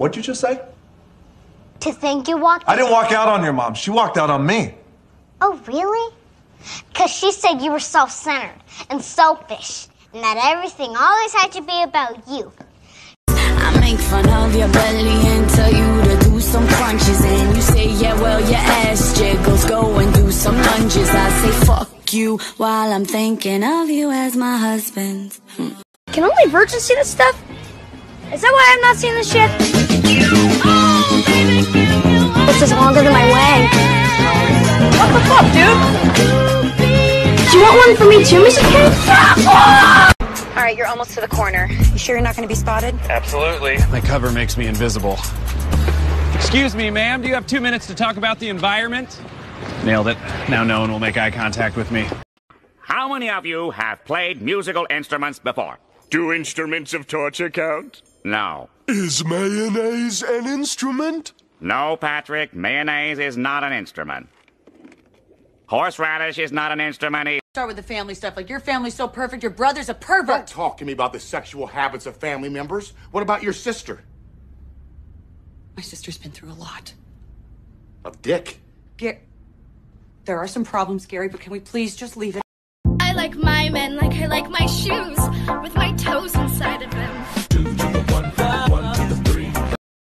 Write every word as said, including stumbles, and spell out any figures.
What'd you just say? To think you walked I didn't walk out on your mom. She walked out on me. Oh, really? Because she said you were self-centered and selfish, and that everything always had to be about you. I make fun of your belly and tell you to do some crunches, and you say, yeah, well, your ass jiggles, go and do some lunges. I say, fuck you, while I'm thinking of you as my husband. Hmm. Can only virgins see this stuff? Is that why I'm not seeing this shit? This is longer than my leg. What the fuck, dude? Do you want one for me too, Mister Kid? All right, you're almost to the corner. You sure you're not going to be spotted? Absolutely. My cover makes me invisible. Excuse me, ma'am. Do you have two minutes to talk about the environment? Nailed it. Now no one will make eye contact with me. How many of you have played musical instruments before? Do instruments of torture count? No. Is mayonnaise an instrument? No, Patrick. Mayonnaise is not an instrument. Horseradish is not an instrument either. Start with the family stuff. Like, your family's so perfect, your brother's a pervert. Don't talk to me about the sexual habits of family members. What about your sister? My sister's been through a lot. Of dick? Gar- there are some problems, Gary, but can we please just leave it? I like my men like I like my shoes, with my toes